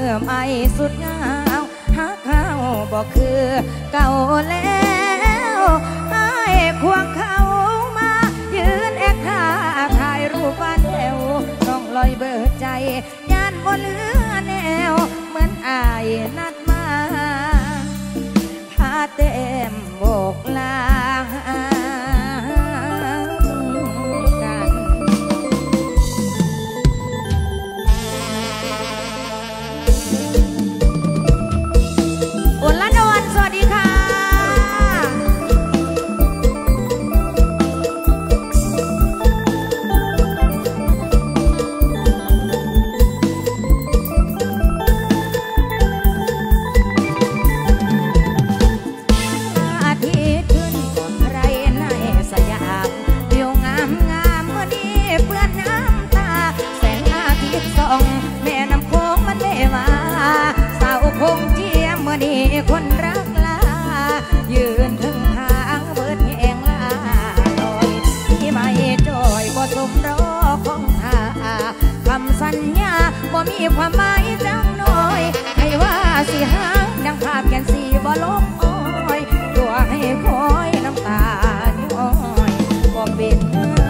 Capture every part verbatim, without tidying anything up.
อไม่สุดเงาหาข้าวบอกคือเก่าแล้วให้ควงเขามายืนแอคท่าถ่ายรูปบ้านแถวต้องลอยเบิดใจย่านบ่เหลือแนวเหมือนอายนัดมาพาเต็มโบกลาแม่น้ำโค้งมันได้มาสาวคงเจียมเมื่อนี้คนรักลายืนถึงทางเบิดแหงลาลอยที่ไม่จอยบ่สมรอของทาคำสัญญาบ่มีความหมายจังน้อยให้ว่าสิหางดังภาพแกนสีบ่ลบอ้อยตัวให้คอยน้ำตาย้อยบ่เป็น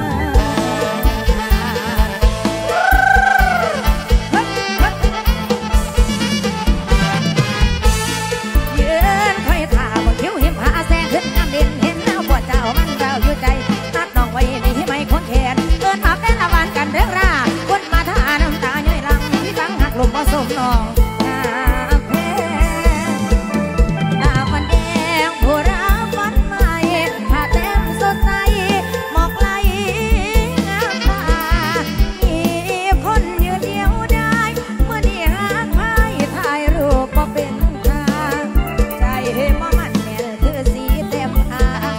ใจนัดน้องไว้มีให้ไม่คนแขนเดินมาเป็นละวันกันเรื่องราคนมาท่าน้ำตาย่อยลังที่ฟังหักลมผสมน้องน้ำเพตาวันแดงผู้รักวันใหม่ผ้าเต็มสดใสหมอกไหลงามตามีคนยืนเดียวได้เมื่อนี้หากไพ่ถ่ายรูปก็เป็นทางใจบ่มันแม่นคือสีเต็มทาง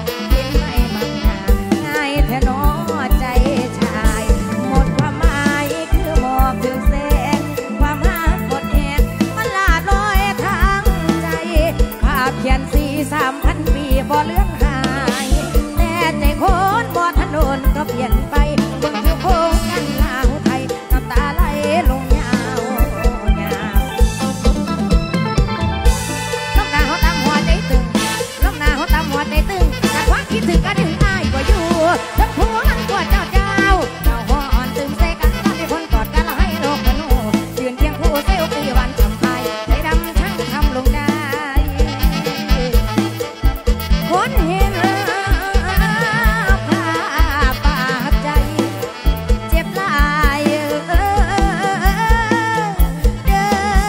แค่น้อใจชายหมดความหมายคือหมอกถึงแสงความรักหมดแหงมันลาดลอยทางใจภาพเขียนสีสามพันปีบ่เลือนหายแต่ใจคนบ่ถนนก็เปลี่ยนไปเบิ่งคือโค้งกันลาวไทยน้ำตาไหลลงยาวน้ำหน้าเขาตั้งหัวใจตึงน้ำหน้าเขาตั้งหัวใจตึงแต่ความคิดถึงก็ดึงอ้ายกว่าอยู่ทั้งผัวทั้งกวดเจ้าเจ้าเจ้าห่อนตึงใส่กันถ้ามีคนกอดกันแล้วให้โลกกระนูยืนเคียงคู่เซลฟี่วันจำไปใจดำช่างทำลงได้คนเห็นภาพบาดใจเจ็บหลายเออเด้อ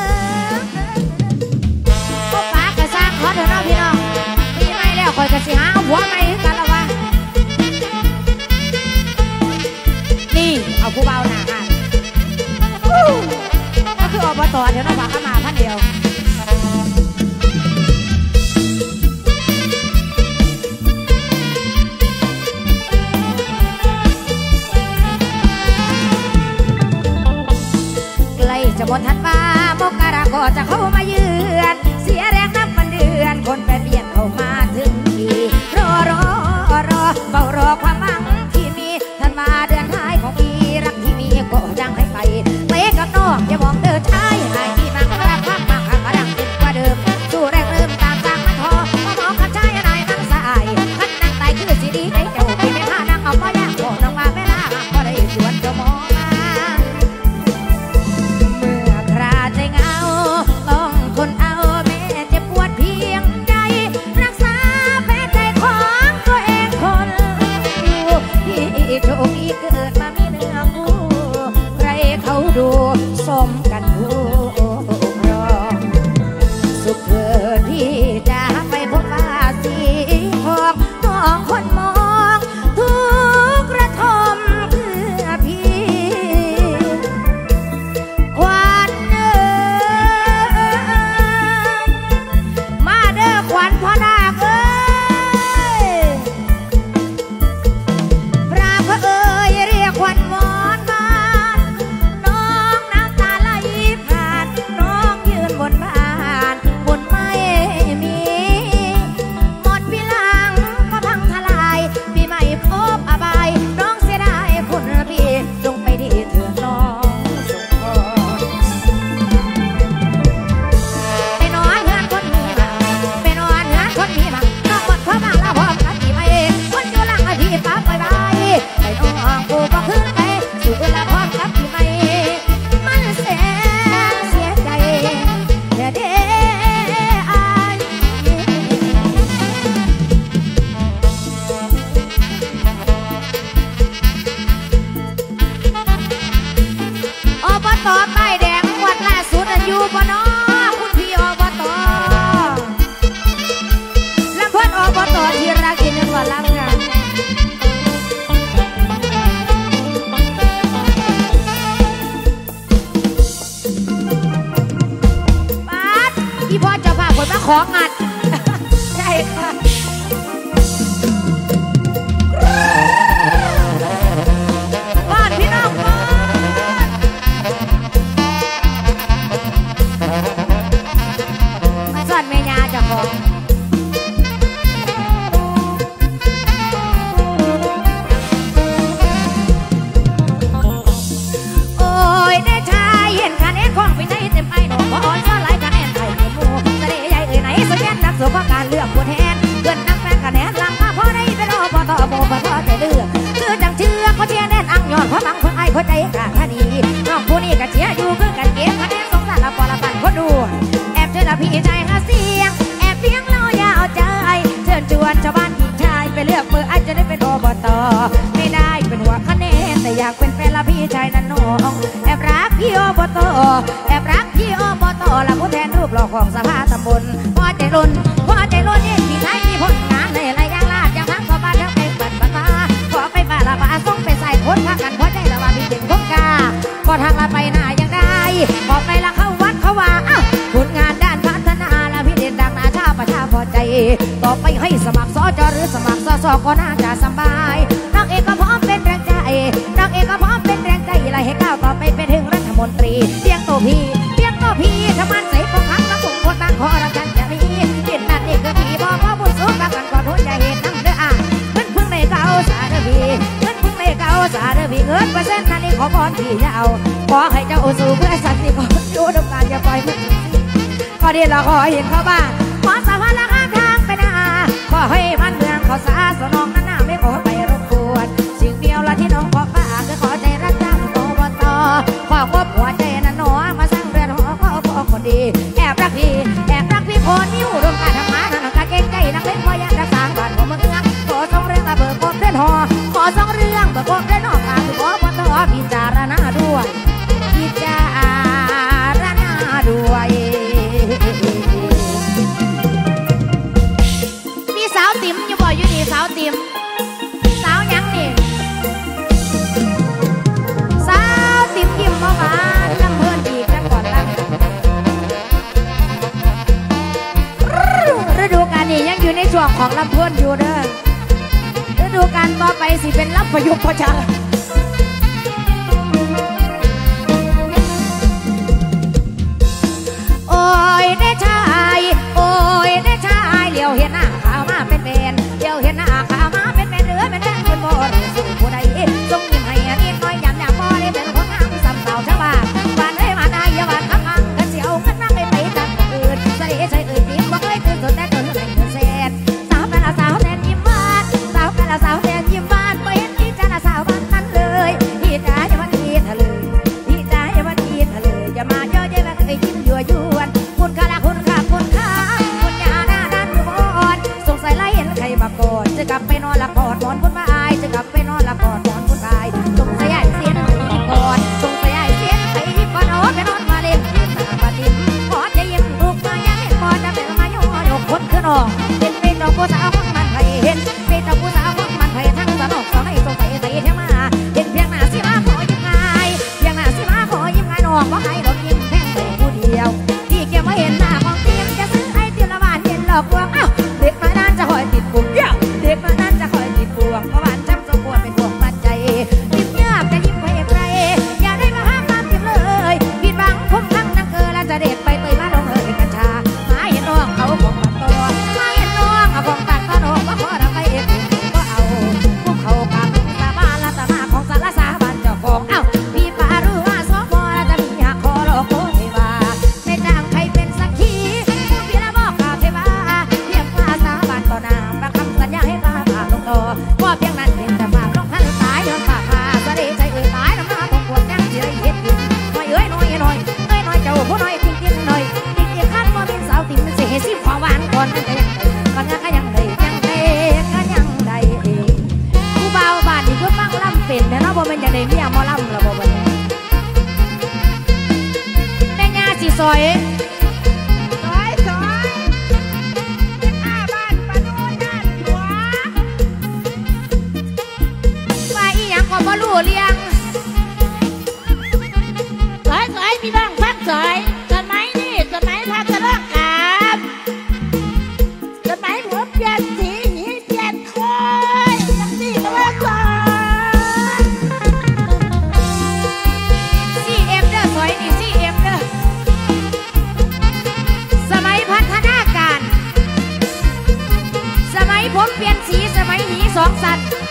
พวกปากกระซังขอเถอะน้องพี่น้องปีใหม่แล้วคอยกระสิหาหัวใหม่กันละวะเอาผู้เบาหนาค่ะก็คืออบตเดี๋ยวเราบอกเข้ามาท่านเดียวใกล้จะหมดทันว่ามกราก็จะเข้ามาเยือนเสียแรงนับวันเดือนคนแปรเปลี่ยนเข้ามาถึงทีรอรอรอเฝ้ารอความหวังที่มีทันว่าเดือนท้ายของปีรักที่มีก็ดังให้ไปไปกับน้องอย่ามองเดินชายให้ที่มังรักพักมากข้างดังติดกว่าเดิมสู้แรงเริ่มตามสร้างมันทอมามองกับชายอะไรนั่งสายขันนั่งไต่คือสีดีให้เจ้าพี่ไม่พานั่งเอาป้ายางโผล่น้องมาไม่ลาก็ได้ชวนเจ้ามองมาเมื่อคราใจเงาต้องทอีพ่อเจ้าภาพคนมาของงัดใช่ค่ะบ้านพี่น้องบ้านมาสอนเมียาเจ้าของโอ้ยได้ชายเห็นคะแนนของไปในเต็มไอ้หนุ่มพออ่อนซ้อนหลายคะแนนไทยเต็มหมู่จะได้ใหญ่เอ่ยไหนสุดแย่นักสู้เพราะการเลือกผู้แทนเกินนักแฟนคะแนนหลังมาพอได้เป็นโอปตโมปตใจเลือกคือจังเชื่อเขาเชียร์แน่นอังยอดเพราะบางคนไอ้คนใจขาดคดีน้องผู้นี้ก็เชียร์อยู่คือกันเก็บคะแนนสงสารละปอละปันคนดูแอบเชิญละพี่ชายหาเสียงแอบเพียงเราอย่าเอาใจเชิญชวนชาวบ้านหญิงชายไปเลือกเบอร์อาจจะได้เป็นโอบตไม่ได้เป็นหัวคะแนนแต่อยากเป็นแฟนละพี่ชายนั่นน้องแอบรักพี่โอบตแอบรักพี่โอบตละผู้แทนรูปหล่อของสภาตำบลพอใจล้นพอใจล้นยิ่งพี่ชายมีผลงานในอะไรอย่างลาดอย่างทั้งพ่อบ้านทั้งไปบัดบัดมาขอไปป่าละป่าส่งไปใส่คนพักกันพอใจละว่าพี่เป็นคนกาก็ทางละไปหน้ายังได้ขอไปละเข้าวัดเขาว่าอ้าวผลงานด้านพัฒนาละพี่เด่นดังนาชาประชาพอใจต่อไปให้สมัครสจหรือสมัครสสก็น่าจะสบายนักเอกก็พร้อมเป็นแรงใจนักเอกก็พร้อมเป็นแรงใจไล่ให้ก้าวต่อไปเป็นถึงรัฐมนตรีเพียงตัวพี่เพียงตัวพี่ทำมันใส่ปกครั้งละผมคนบ้านขอรับฉันจะมีเห็นนั่นนี่คือพี่บอกว่าบุญสูงกันก่อนทุนจะเห็นน้ำเดืออ่ะเพิ่งเพิ่งในเก่าสาเดพี่เพิ่งเพิ่งในเก่าสาเดพี่เงินเปอร์เซ็นต์นั่นนี่ขอพรพี่จะเอาขอให้เจ้าสู่เพื่อสันติขอดูดการอย่าปล่อยมือก็ดีเราขอเห็นเขาบ้านขอสะพานละข้างทางไปนาขอให้บ้านเมืองเขาสาสนองนั่นน่ะไม่ขอไปรบกวนสิ่งเดียวละที่น้องขอป้าคือขอใจรักจ้างโตบต่อขอครบหัวใจนั่นหนอมาสร้างเรือนหอขอขอคนดีแอบรักพี่แอบรักพี่คนนิ้วรวมการทำงานนั่นกะเก่งใจนักเล่นพอยันรักษาบ้านของเมืองขอสองเรื่องมาเบิกกบเรือนหอขอสองเรื่องเบิกกบเรือนหอการขอปตพิจารณาด้วยพิจารณาด้วยมีสาวติ๋มอยู่บ่อยู่นี่สาวติ๋มสาวยังนี่สาวติ๋มยิ้มมาหวานลำเพลินอีกจังก่อนลำฤดูกาลนี้ยังอยู่ในช่วงของลำเพลินอยู่เด้อฤดูกาลต่อไปสิเป็นลำประยุกต์ประชันโอ้ยได้ชายโอ้ยได้ชายเลี้ยวเห็นหน้าขาวมาเป็นเป็นเลี้ยวเห็นหน้าขาวมาเป็นเป็นเรือเป็นแดงเป็นโบราณสู่ผู้ใดทรงยิ้มให้นิดน้อยยำยำบ่ได้เป็นคนงามสำเสาชาวบ้านบ้านเอ้ยมาได้ยาบ้านข้างๆกันเสียวกันนั่งไปไปจัดอื่นใส่ใส่อื่นยิ้มบ่เคยตื่นสดแต่ตื่นให้ตื่นเสร็จสาวเป็นละสาวแทนยิ้มหวานสาวเป็นละสาวแทนยิ้มหวานไม่เห็นที่จะละสาวบ้านนั้นเลยพี่จ๋าอย่ามาทีทะเลพี่จ๋าอย่ามาทีทะเลอย่ามาเยอะเย้มาเคยยิ้มยั่วยวนคุณค่าละคุณค่าคุณค่าคุณยาหน้าด้านบอนสงสัยไล่เห็นใครมาก่อนจะกลับไปนอนละกอดนอนคุณมาอายจะกลับไปนอนละกอดนอนคุณอายสงสัยไอ้เสียนใครก่อนสงสัยไอ้เสียนใครก่อนโอ้ไปนอนมาเล่นเล่นมาปฏิบัติขอจะยิ้มลูกมายังเห็นพอจะเป็นมาโยโยคนขึ้นออกเห็นเป็นดอกบัวสาวของมันไทยเห็นเป็นดอกบัวสาวของมันไทยทั้งสนอกสาวให้สงสัยใส่เที่ยวมาเห็นเพียงหน้าสิมาขอยิ้มง่ายเพียงหน้าสิมาขอยิ้มง่ายน้องว่าให้ดอกยิ้มแพงไปผู้เดียวพี่เกี่ยวมาเห็นหน้าของเตียงจะซื้อไอติมละบาทเห็นหลอกลวงอ้าวเด็กน้อยนั่นจะคอยติดปุ่มเด็กน้อยนั่นจะคอยติดปวงเพราะหวานจำสมบูรณ์เป็นพวงปัจจัยยิ้มยากจะยิ้มให้ใครอย่าได้มาห้ามตามยิ้มเลยผิดหวังคมทั้งนังเกอและจะเด็ดไปเตยมาลงเอ่ยกัญชามาเห็นน้องเขาของปัดตัวมาเห็นน้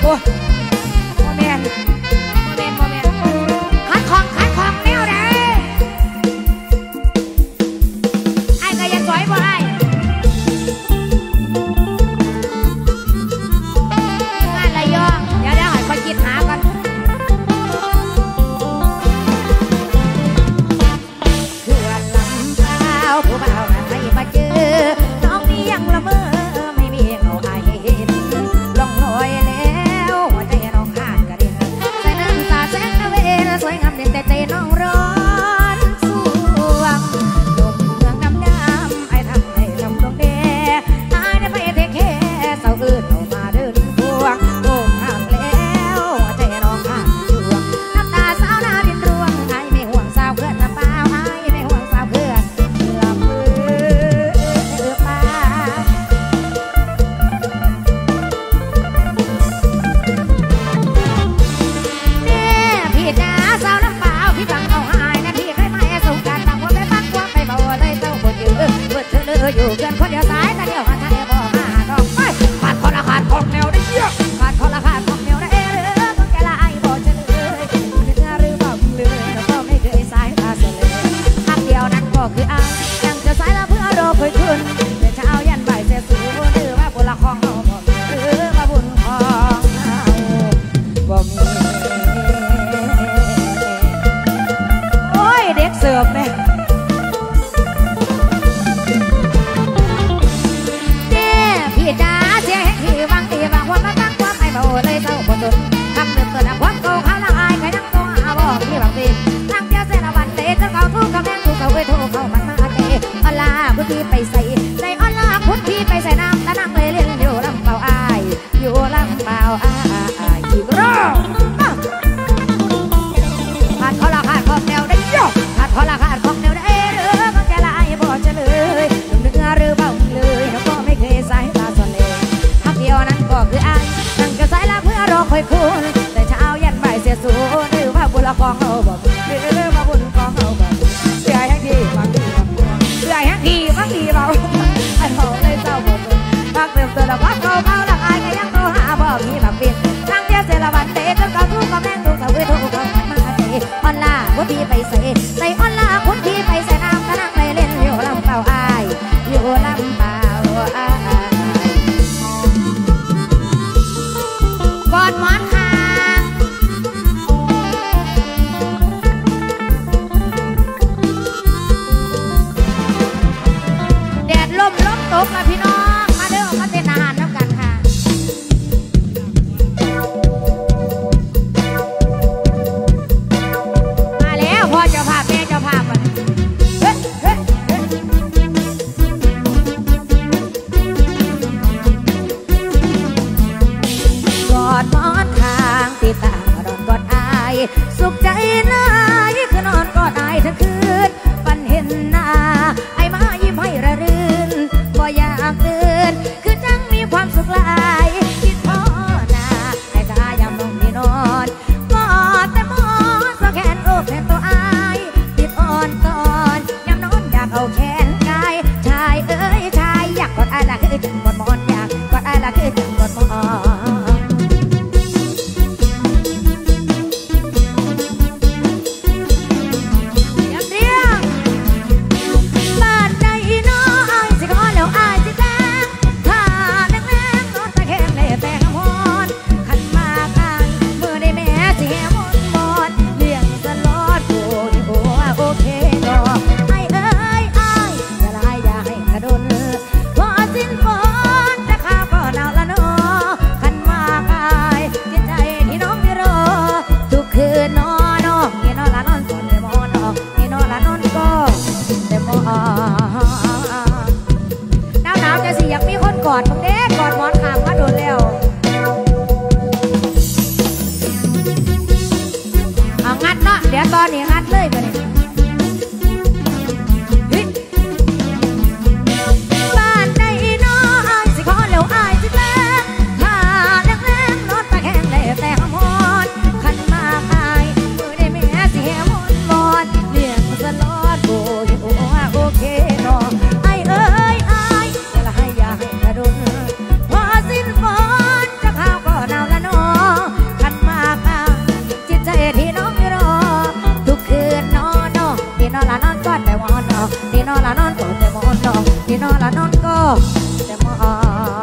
โอ้โมเมนโมเมนโมเมนขัดของขัดของแนวใดไอ้ก็ยังสวยบ่ไอ้งานอะไรย่อเดี๋ยวเดี๋ยวให้คนคิดหาก่อนคือวันลำเปล่าผู้บ่าวนั้นไม่มาเจอน้องนี่ยังละเมอไม่มีเงาไอเห็นลองลอยแล้วหัวใจน้องขาดกระเด็นใส่น้ำตาแสงตะเวนสวยงามเด่นแต่ใจน้องร้อนสวงลมเมืองน้ำดำไอ้ทำให้ลำดวงแดงอายได้ไปเทแค่เสาอื่นเอามาเดินพวงโง่หักแล้วหัวใจน้องขาดช่วงน้ำตาสาวนาดินรวงไอ้ไม่ห่วงสาวเพื่อนลำเปล่าไอ้ไม่ห่วงสาวเพื่อนลำเพื่อป้าพี่จ๋าสาวน้ำเปล่าพี่ฟังเอาหายนะพี่เคยมาแอส่งการต่างคนไปฟังความไปเบาเลยเจ้าคนยืนเบิดเธอเลยอยู่เกินคนเดียวสายแต่เดียวมาไทยบ่มาดอกไปขาดคนละขาดของแนวได้เยอะขาดคนละขาดของแนวได้เออต้องแกละไอ้บ่เฉลยเนื้อหรือเปล่าเลยแล้วก็ไม่เคยสายตาเสลยทักเดียวนั้นก็คือเอายังจะสายละเพื่อรอเคยคืนแต่เช้ายันบ่ายเสียสูหรือว่าบุญละของเราบ่หรือว่าบุญของเราบ่มีโอ้ยเด็กเสิร์ฟเนี่ยเด้พี่จ๋าเสียให้พี่วังดีวังว่ามาตั้งความไม่เบาเลยเจ้าคนจนทำเดือดเกิดความโกงเขาละอายใครนั่งตัวหาบอกพี่บางทีนั่งเจ้าเส้นวันเตะเจ้าเขาทุกข์เขาแม่งทุกข์เขาเวทุกข์เขามันมาเตะออนลาคุณพี่ไปใส่ใส่ออนลาคุณพี่ไปใส่น้ำแล้วนั่งเลยเล่นอยู่ลำเปล่าอายอยู่ลำเปล่าอายอีกรอบขาดเขาละขาดของแนวได้ยกขาดเขาละขาดของแนวได้หรือมันแกละไอ้บ่เฉลยลุงเนื้อหรือเบาเลยแล้วก็ไม่เคยสายตาสนเลยทักเดียวนั้นก็คือไอ้นั่งก็สายละเพื่อรอคอยคุณแต่เช้ายันบ่ายเสียสูหรือว่าบุญละของเอาบ่หรือว่าบุญของเอาบ่เสียแห่งดีบางทีบางเสียแห่งดีบางทีเบาไอ้เบาเลยเจ้าบ่ตุนพักเติมเติมละพักเบาเบาละไอ้ก็ยังโตหาบ่มีบางปีนั่งเดียวเสียละวันเตะจนเขาทุกข์เขาแม่งทุกข์เขาเวทุกข์เขามันมาเตะออนลาคุณพี่ไปใส่ใส่ออนลาคุณพี่ไปใส่น้ำก็นั่งเลยเล่นอยู่ลำเปล่าอายอยู่ลำเปล่าอายกอดหมอนข้างแดดลมลมตกนะพี่น้องมาเด้อมาเต้นอาหารน้ำกันค่ะมาแล้วพ่อเจ้าภาพนองที่นอนละนอนก็แต่มอ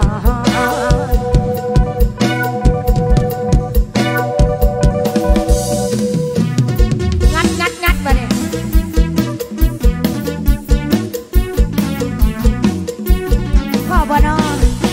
งัดงัดงัดมาเนี่ยพ่อบ่นอน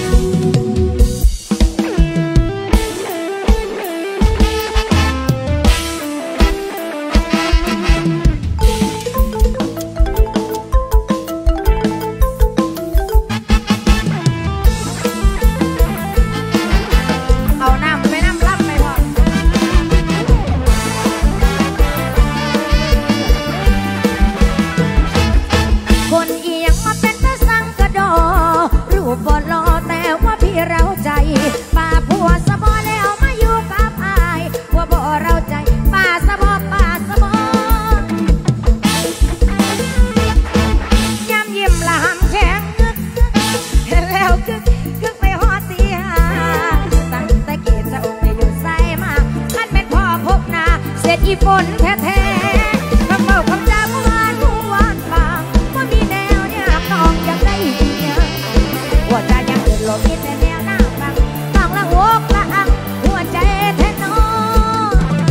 ฝนแท้ๆคำเมาคำจาเมื่อวานเมื่อวานฟังว่ามีแนวเนี่ยน้องอยากได้เนี่ยหัวใจยังเดินหลบยินแต่แนวหน้าฟังฟังละโวกละอังหัวใจแท้น้อง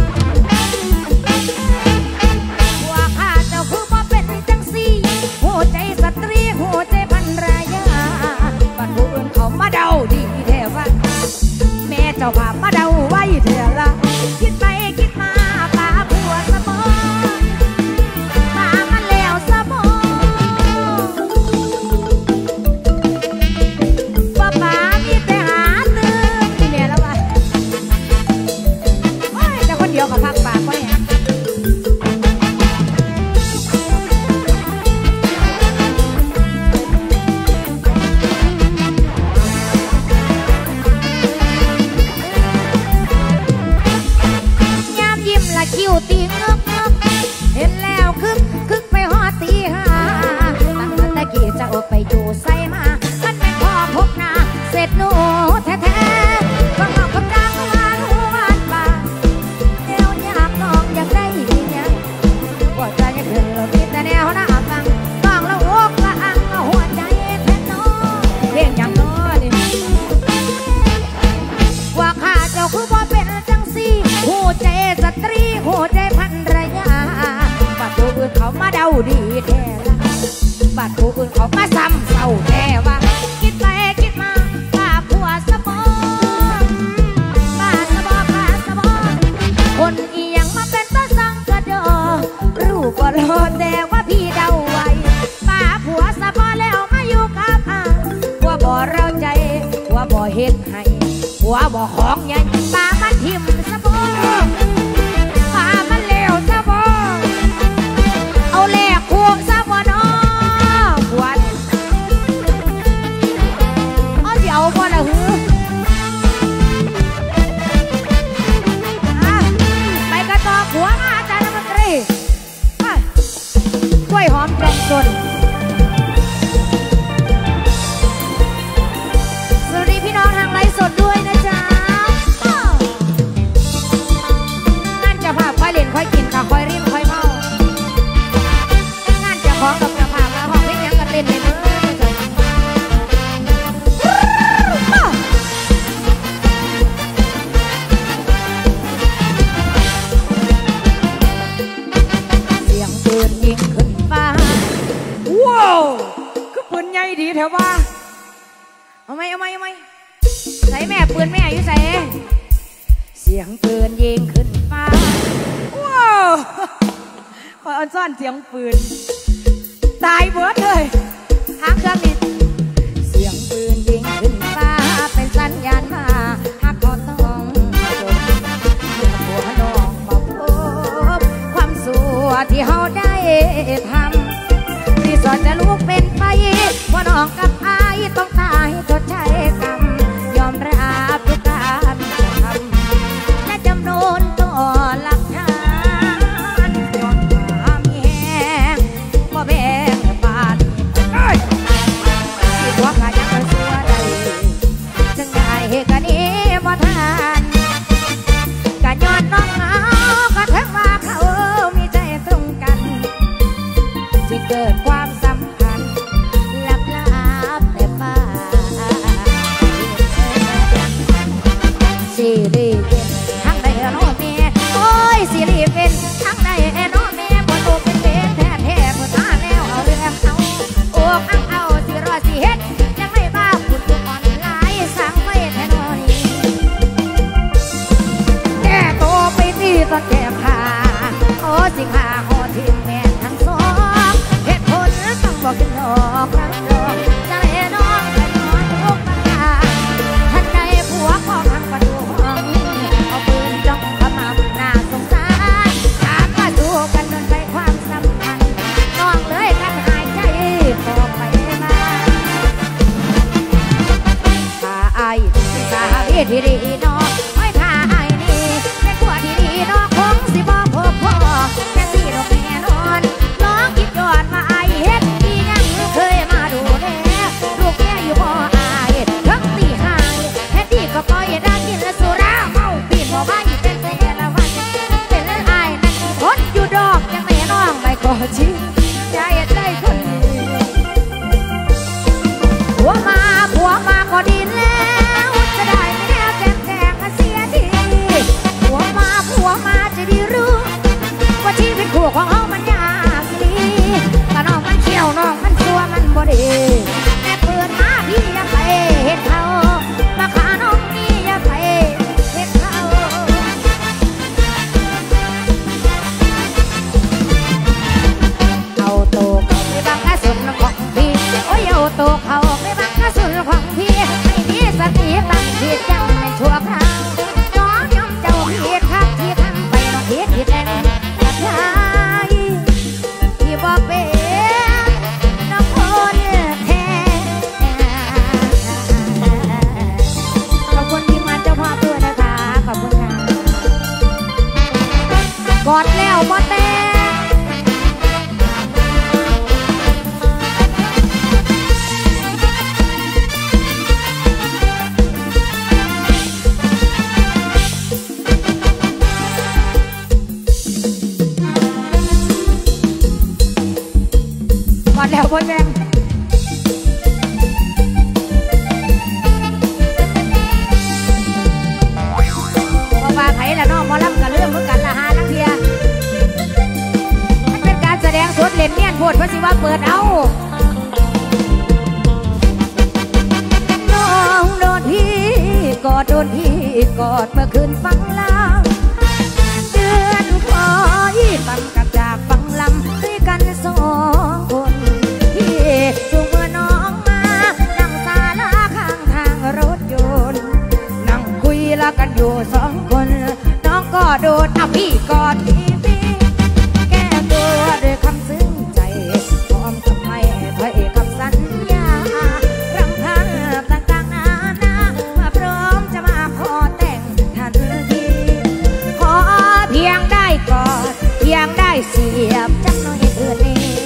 ว่าข้าเจ้าคือว่าเป็นจังสีหัวใจสตรีหัวใจพันรายาบัดผู้อื่นเขามาเดาดีแท้ว่าแม่เจ้าพามาเดาไว้เถอะละคิดไปคิดมาเดียวกับพักปากไว้ฮะยามยิ้มละคิ้วตีงกงกเห็นแล้วคึกคึกไปหอตีหาตั้งแต่กี้จะออกไปอยู่ใส่มามันไม่พอพบหน้าเสร็จหนูแท้ๆฟังเอาคำดังวานหัวานป่าอยากได้เนี่ยว่าใจยังเดินเรามีแต่แนวหน้าฟังฟังแล้วโอกละอังหัวใจแท้น้องเพียงอย่างน้อยว่าข้าเจ้าคือว่าเป็นจังสีหัวใจสตรีหัวใจพันรยาบัดผู้อื่นเขามาเดาดีแท้ละบัดผู้อื่นเขามาซ้ำเศร้าแท้ว่าคิดไปคิดมาป้าผัวสมองป้าสมองป้าสมองคนอียังมาเป็นตาสังกระดอรูปบ่รอแต่ว่าพี่เดาไว้ป้าผัวสะพอแล้วมาอยู่กับอาว่าบ่เราใจว่าบ่เฮ็ดให้ว่าบ่ของใหญ่ป้ามันทิ่มสะพอป้ามันเลวสะพอเอาแลกคู่สะพอน้อผัวเอาสิเอาบ่ละหือหัวอาจารย์รัฐมนตรีกล้วยหอมแกงสดสวัสดีพี่น้องทางไลฟ์สดด้วยนะจ๊ะงานจะพาค่อยเล่นค่อยกินค่ะค่อยริมค่อยเมางานจะของกับจะพามาห้องเพลงยังกันเล่นเลยเนอะปืนยิงขึ้นฟ้าว้าวคือปืนใหญ่ดีแถวว่าเอาไหมเอาไหมเอาไหมใส่แม่ปืนแม่อยู่ใส่เสียงปืนยิงขึ้นฟ้าว้าวคอยอ่อนซ่อนเสียงปืนตายเบิดเลยทางเครื่องนี้เสียงปืนยิงขึ้นฟ้าเป็นสัญญาณมาหักคอต้องจมหัวน้องมาพบความสัวที่เฮาได้ทำที่สอนจะลูกเป็นไปว่าน้องกับอายต้องตายชดใช้กรรมยอมรับทุกการทำและจำนวนต่อหลักฐานย้อนความแย่งบ่แบ่งบาดที่ดีน้องไว้ท่าไอ้นี่ในขวดที่ดีน้องคงสิบ่พบพ่อแค่สี่ดอกแน่นอนน้องคิดย้อนมาไอ้เฮ็ดที่ยังเคยมาดูแลลูกแม่อยู่บ่อายทั้งตีหายเฮ็ดดีก็ปล่อยได้กินและสุราเมาปีนบ่ใบเป็นแต่ละวันเป็นไอ้นั่นคนอยู่ดอกยังไม่น้องไม่ก็ชิใจใจคนนี้ผัวมาผัวมาก็ดีแล้วจะได้ไม่แน่แจมแจงก็เสียทีผัวมาผัวมาจะได้รู้ว่าชีวิตคู่ของเขามันยากดีแต่น้องมันเขี้ยวน้องมันซัวมันบ่ดีแม่เปิดมาพี่อย่าไปเห็นเขามาขาน้องนี่อย่าไปเห็นเขาเอาโตเขาไม่บังกระสุนของพี่โอ้ยเอาโตเขาไม่บังกระสุนของพี่ไม่มีสติตั้งผิดยังไม่ชั่วคราวน้องยอมเจ้าผิดทักที่ทำไปน้องผิดผิดแรงกับชายที่บอกเป็นน้องคนแท้ขอบคุณทีมงานเจ้าภาพด้วยนะคะขอบคุณค่ะกอดแล้วบ่แต่แล้วพ่อแม่บอกว่าไผ่ละน้องหมอลำกับเรื่องเหมือนกันละหานักเทียมันเป็นการแสดงสดเล่นเนียนโพดเพราะสิว่าเปิดเอาน้องโดนพี่กอดโดนพี่กอดเมื่อคืนฟังลำเดือนคอยฟังกับจากฟังลำด้วยกันสองคนจูงมือน้องมานั่งศาลาข้างทางรถยนต์นั่งคุยละกันอยู่สองคนน้องก็โดนเอาพี่กอดพี่พี่แก้ตัวด้วยคำซึ้งใจพร้อมทำให้พระเอกคำสัญญารำพันต่างๆนานามาพร้อมจะมาขอแต่งทันทีขอเพียงได้กอดเพียงได้เสียบจักน้อยเถิดเอง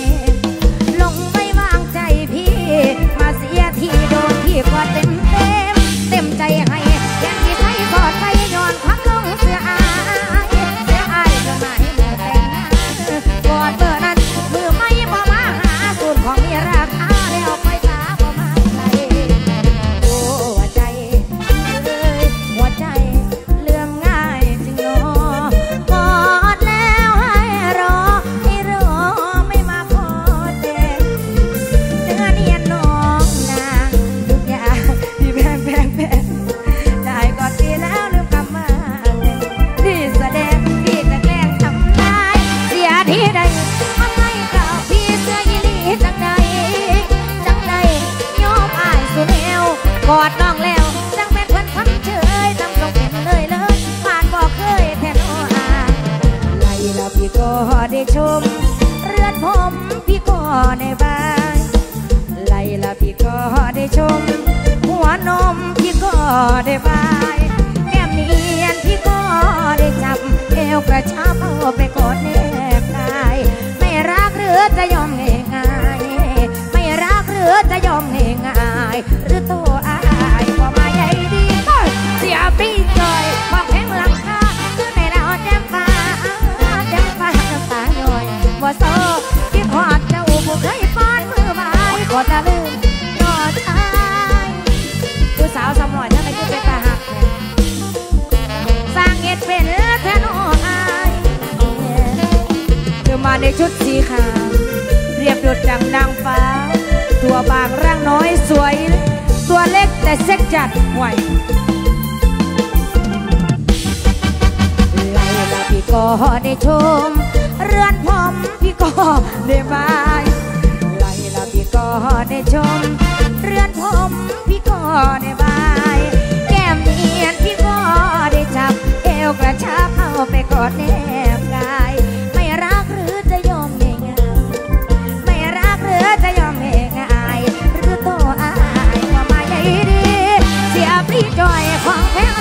มาเสียที่โดนพี่ก็เต็มเต็มเต็มใจให้แค่ที่ใส่กอดไปย้อนพักลงเสื้ออายเสื้ออายเสื้อไหนเมื่อแต่งงานกอดเบอร์นั้นมือไม่พอมาหาสูตรของมีราคาแล้วไปตาพอมาใจโอ้หัวใจเลยหัวใจเลื่อมง่ายจริงเนาะกอดแล้วให้รอให้รอไม่มาพอแต่เนื้อเนียนน้องนางทุกอย่างที่แพงแพงแพงได้กอดพี่แล้วลืมกำมาที่แสดงพี่จะแกล้งทำลายเสียที่ใดทำไมกับพี่เสื้อยีรีจังใดจังใดยอมอายสุดเอวกอดน้องแล้วจังเป็นคนทำเฉยทำตรงเป็นเลยเลยผ่านบอกเคยแทนโออาไล่แล้วพี่ก็ได้ชมเรือนผมพี่ก็ได้บ้านไล่ละพี่ก็ได้ชมหัวนมพี่ก็ได้บายแก้มเนียนพี่ก็ได้จับเอวกระชับเอาไปกอดแนบกายไม่รักหรือจะยอมง่ายๆไม่รักหรือจะยอมง่ายๆหรือตัวอายก็มาใหญ่ดีเสียปีจอยบอกแพงหลังคาคือในดาวแจ่มฟ้าแจ่มฟ้าน้ำตาหน่อยว่าโซ่คิดหอดเจ้าผู้เคยป้อนมือไม้ก็จะลืมกอดอายผู้สาวสำหน่อยถ้าไม่คิดเป็นตาหักสร้างเอ็ดเป็นแทนอายเธอมาในชุดสีขาวเรียบดุจดังนางฟ้าตัวบางร่างน้อยสวยตัวเล็กแต่เซ็กจัดห่วยไล่ละพี่ก็ได้ชมเรือนผมพี่ก็ได้บายไล่ละพี่ก็ได้ชมเรือนผมพี่ก็ได้บายแก้มเนียนพี่ก็ได้จับเอวกระชับเอาไปกอดแนบกายไม่รักหรือจะยอมง่ายๆไม่รักหรือจะยอมง่ายๆหรือตัวอายว่ามาใหญ่ดีเสียปรีจอยของแพง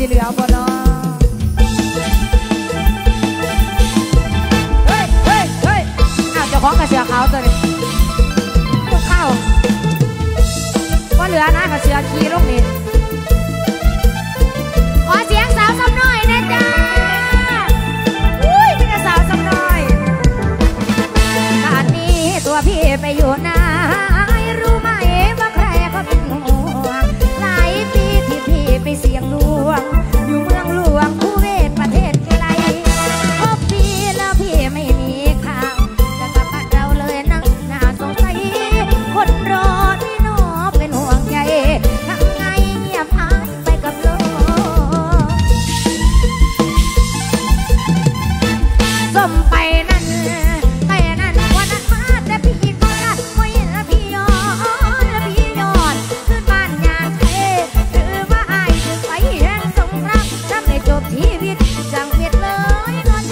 เหลือบ่นอเฮ้ยเฮ้ยเฮ้ยอ้าวเจ้าของกระเสือขาวตัวนี้ลูกข้าวว่าเหลือนะกระเสือขี้ลงนี่ขอเสียงสาวซ้ำน้อยนะจ๊ะอุ้ยเป็นสาวซ้ำน้อยป่านนี้ตัวพี่ไปอยู่ไหนรู้ไหมว่าใครเขาเป็นห่วงหลายปีที่พี่ไปเสี่ยงดวงอยู่เมืองหลวงคูเวตประเทศไกลพบพี่แล้วพี่ไม่มีข่าวจะกลับบ้านเราเลยนั่งน่าสงสัยคนรอนี่น้อเป็นห่วงใยทำไงเงียบหายไปกับโลกส้มไปนั่นไปนั่นวันนั้นมาแต่พี่ก็รัดไว้ละพี่ย้อนละพี่ย้อนขึ้นบ้านยางเทหรือว่าอายถึงไปแห่งสงครามทำให้จบชีวิตจังเวียดเลยนอนใจ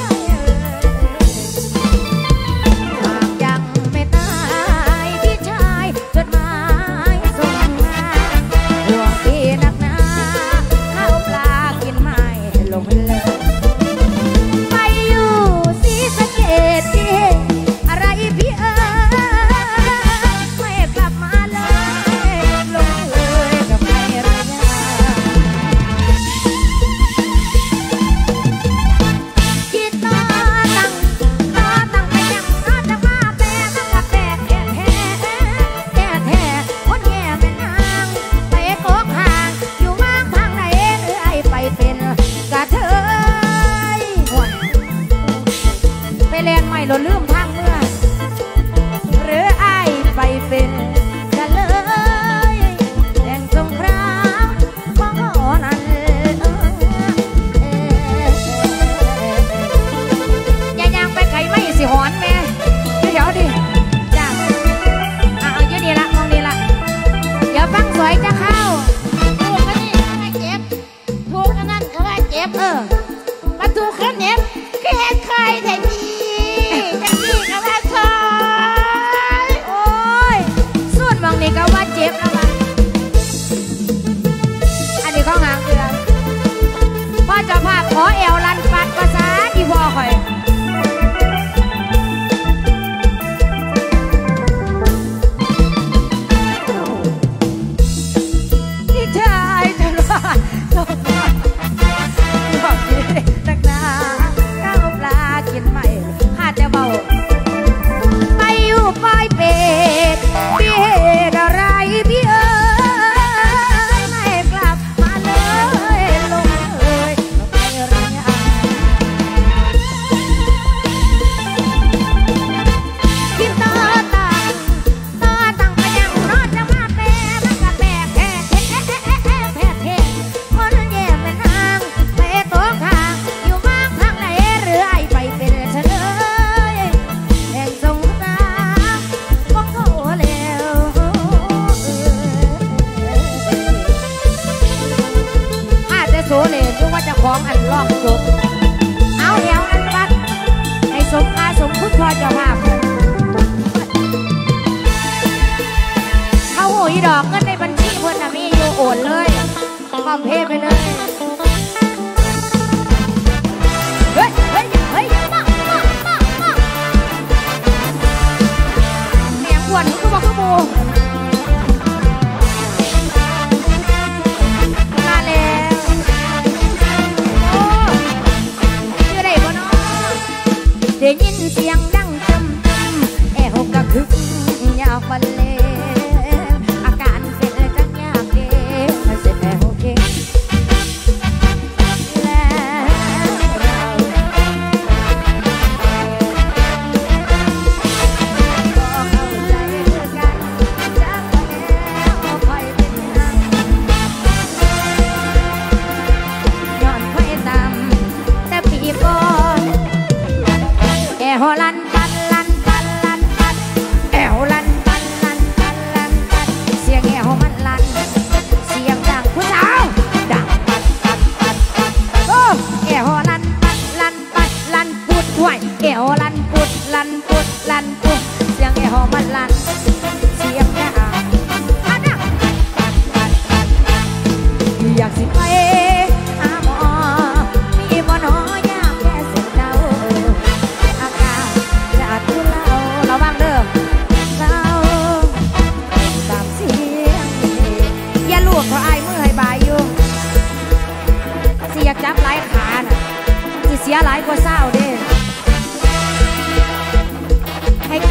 หากยังไม่ตายพี่ชายจดหมายส่งมาห่วงพี่นักหนาข้าวปลากินไม่ลงเลยไปอยู่ศรีสะเกษดิอะไรพี่เอ๋ยไม่กลับมาเลยลงเลยกับใครระยะคิดต่อตั้งต่อตั้งไปยังรอดจะมาแปรมันกับแปรแท้แท้แท้แท้คนแง่เป็นนางไปโกกห่างอยู่มากทางไหนหรือไอไปเป็นกระเทยไปเรียนใหม่หล่นลืมทางเมื่อหรือไอไปเป็นกันเลยแห่งสงครามของโอนั้นอย่ายังไปไกลไม่สิหอนแม่เดี๋ยวดิจ้าอ่ะเอาอยู่ดีละมองดีละเดี๋ยวฟังสวยจะเข้าถูกกันนี่ก็ว่าเจ็บถูกกันนั่นก็ว่าเจ็บเออมาถูกกันเน็บแค่ใครแต่ดีแต่ดีก็ว่าเคยโอ้ยส่วนบางนี่ก็ว่าเจ็บแล้วล่ะอันนี้เขาหางเรือพ่อเจ้าภาพขอเอวลันปัดภาษาดีพอคอยที่ชายตลอดสงสารบอกพี่นักหนาข้าวปลากินไม่ข้าจะเบาไปอยู่ปลายเป็ดพี่เหตุอะไรพี่เอ๋ยไม่กลับมาเลยลงเลยไประยะคิดต่อตั้งต่อตั้งไปยังรอดจะมาแปรมันกับแปรแท้แท้แท้แท้แท้แท้คนแย่เป็นทางไปโต๊ะข้างอยู่มากทางไหนหรือไอไปเป็นเฉลยแห่งสงครามของเขาแล้วอาจจะโซเลนรู้ว่าจะของอันลอกจบเอาแถวนั้นปัดให้สมอาสมคุณพ่อเจ้าภาพเขาโหยดอกเงินในบัญชีเพิ่นน่ะมีอยู่โอนเลยพร้อมเพย์ไปเลยเฮ้ยเฮ้ยเฮ้ยมามามามาแมงอ้วนคือบอกคือโบมาแล้วโอ้ชื่อได้บ่เนาะได้ยินเสียงดังจำจำแอวกระคึกอยากบรรเลงอาการเป็นจังยากเด้เสร็จแล้วโอเคแอวลันปันลันปันลันปันแอวลันปันลันปันลันปันเสียงแอวมันลันเสียงดังผู้สาวดังปันปันปันปันโอ้แอวลันปันลันปันลันปุดห่วยแอวลันปุดลันปุดลันปุดเสียงแอวมันลันเสียงดังอะดังปันปันปันอยากสิไปหาหมอ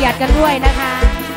กียรติกันด้วยนะคะ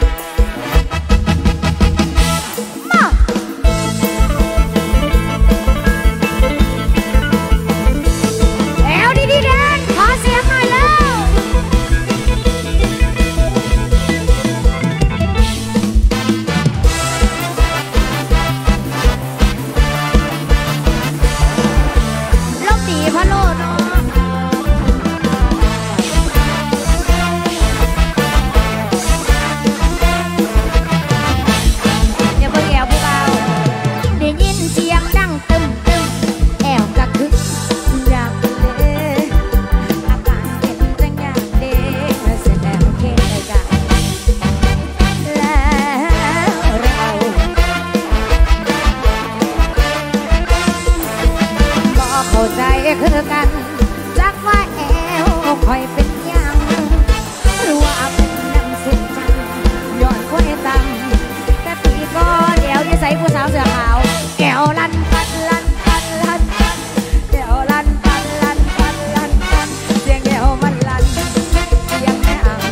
คือกันจักว่าแอวคอยเป็นยังหรือว่าเป็นน้ำเส้นจังย้อนคอยตังแต่ปีก่อนเดี๋ยวจะใส่ผู้สาวเสื้อขาวแก้วลันปันลันปันลันปันแก้วลันปันลันปันลันปันเสียงแก้วมันลันเสียงแม่อ่าง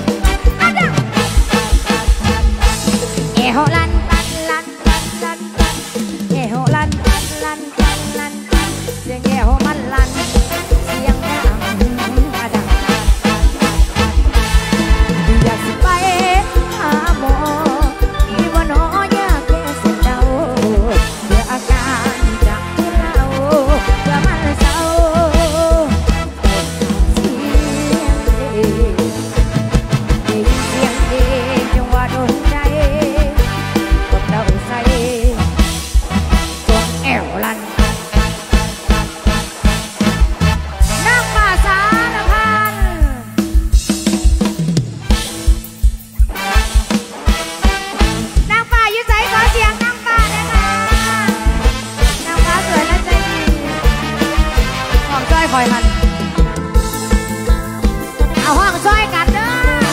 แก้วลันปันลันปันลันปันแก้วลันปันลันปันลันปันเสียงแก้วมันลันอยากสิไปหาหมอที่ว่าน้อยากแค่สิเดาเพื่ออาการจากที่เราเพื่อมันเศร้าเสียงเด็กเสียงเด็กจังหวะโดนใจกดเดาใส่จนแอวลันคอยมันเอาห้องช่วยกันเด้อ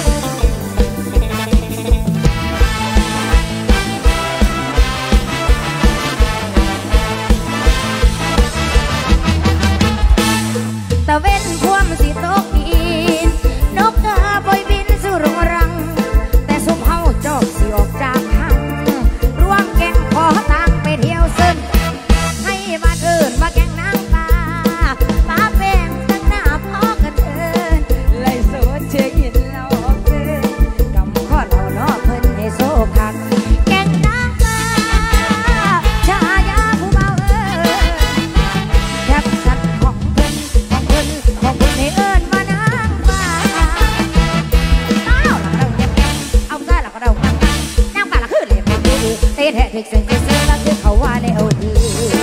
ตะเว้นควมสิตกดินนกกาปล่อยบินสู่โรงรังแต่สุมเฮาจบสิออกจากหังร่วมแก่งขอตังไปเที่ยวซึมให้บ้านอื่นมาแก่งนางปลาป้าเป็นตั้งหน้าพ่อกันเถินไล่สวนเชื่อยินเราเกินกำข้อเราเนาะเพิ่นให้โซ่พักแก่งนางปลาชายาผู้เบาเอิญแคบสัตว์ของเพิ่นของเพิ่นของเพิ่นให้เอิญมานางปลาเอาหลังเราแก่งเอาได้หลังเรานางปลานางปลาละคือเรียกเป็นดีเตะแทะถึกเส้นเส้นแล้วคือเขาว่าในเอาดี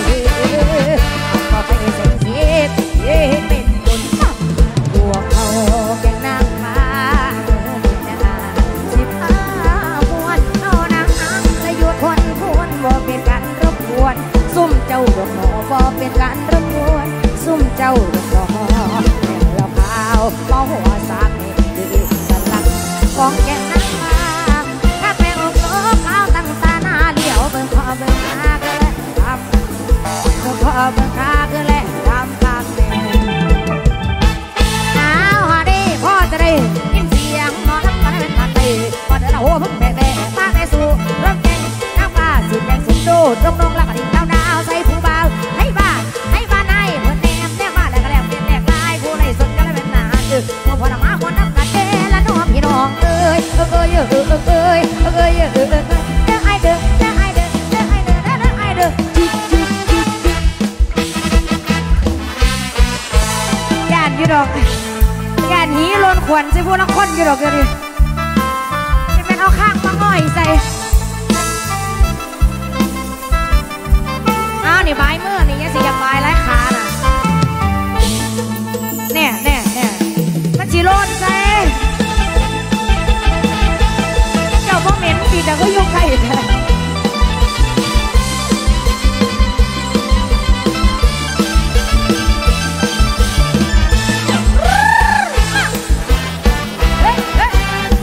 ก็ไปเส้นเสียเย่เป็นบุญตัวเขาแก่งนางพาสิบห้าพวนเอานางอังและหยุดคนพวนบ่เป็นการรบกวนซุ่มเจ้าดอกหมอบ่เป็นการรบกวนซุ่มเจ้าดอกหมอแม่ละพาวมอหัวสากนี่ดีสลักของแก่งนางพาถ้าแม่อกโตข้าวตั้งตาหน้าเหลียวเบิ่งพอเบิ่งหน้าก็แล้วครับเบิ่งพอเบิ่งหน้าก็แล้วตามตามเลยอ้าวฮะดิพ่อจะได้ยินเสียงนอนน้ำมันเป็นผัดตีพอเดินเอาหัวพึ่งแบะแบะมาในสู่รถแก่งน้ำปลาสิแก่งสิงโดดงนงแล้วก็ดิ่งดาวดาวใส่ผู้บ่าวให้บ้าให้บ้านในเพิ่นแนมแนมมาแล้วก็แล้วเป็นแนมลายผู้ในสนก็เลยเป็นหนาเออพอพอละมาคนน้ำกัดเด้ละน้องพี่น้องเอ้ยเอ้ยเอ้ยเอ้ยเอ้ยเอ้ยเอ้ยเอ้ยเอ้ยเด้อไอเด้อเด้อไอเด้อเด้อไอเด้อเด้อไอเด้อจิ๊กจิ๊กจิ๊กจิ๊กย่านอยู่ดอกย่านหีโลนขวัญใส่พวกนักคนอยู่ดอกเดี๋ยวนี้จะเป็นเอาข้างมาง่อยใส่อ้าวนี่บายมือนี่ยังสิยังบายไร้ขาน่ะเนี่ยเนี่ยเนี่ยมันจีโลนใส่เจ้าพ่อเหม็นปีแต่ก็ยุ่งไก่แท้เฮ้ยเฮ้ย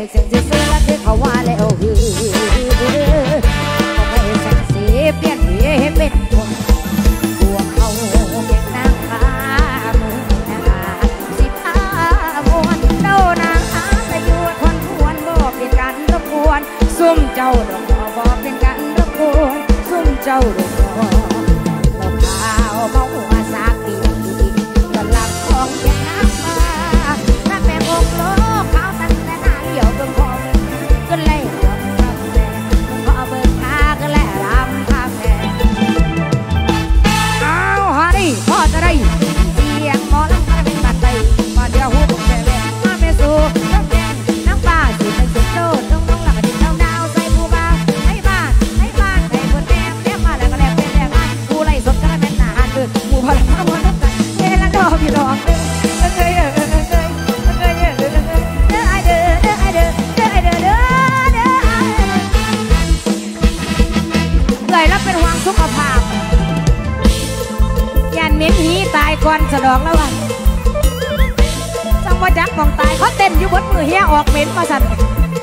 ถึงเสียงซื่อๆแล้วคือเขาว่าแล้วฮือก็ไม่แสงสีเปลี่ยนเหี้ยเป็นคนพวกเขาเก่งนางฟ้ามือนาสิพามวนเจ้านางอาจะอยู่คนควรบ่เป็นการรบกวนซุ่มเจ้าดอกบ่เป็นการรบกวนซุ่มเจ้าดอกเราข่าวเมาว่าสากีกำลังของแก่น้ำมาถ้าแม่งงโลกเขาตั้งแต่หน้าเหลียวเบิ่งพอก็เลยรำทำแม่พอเบิ่งตาก็เลยรำทำแม่เอาฮาดิพ่อจะได้เสียงหมอลำกระเป็นบัดใจมาเดียวหูผมแก่แม่มาไม่สู้น้ำแดงน้ำปลาสิเป็นสุดโดดน้องน้องหลับดินดาวใส่ผู้บ่าวให้บ้านให้บ้านให้คนแม่เลี้ยงมาแล้วก็แล้วเป็นแรงงานผู้ไล่สดก็เป็นทหารเดินผู้พลังทั้งหมดทั้งใจเฮลันดอพี่ดอกเด้อเคยเด้อเคยเคยเด้อเด้อเด้อเด้อไอเด้อเด้อไอเด้อเด้อไอเด้อเด้อเด้อเลยรับเป็นห่วงสุขภาพยันเหม็นหีตายก่อนสะดอกแล้ววะจังว่าจักมองตายเขาเต้นอยู่บนมือเฮียออกเหม็นมาสั่น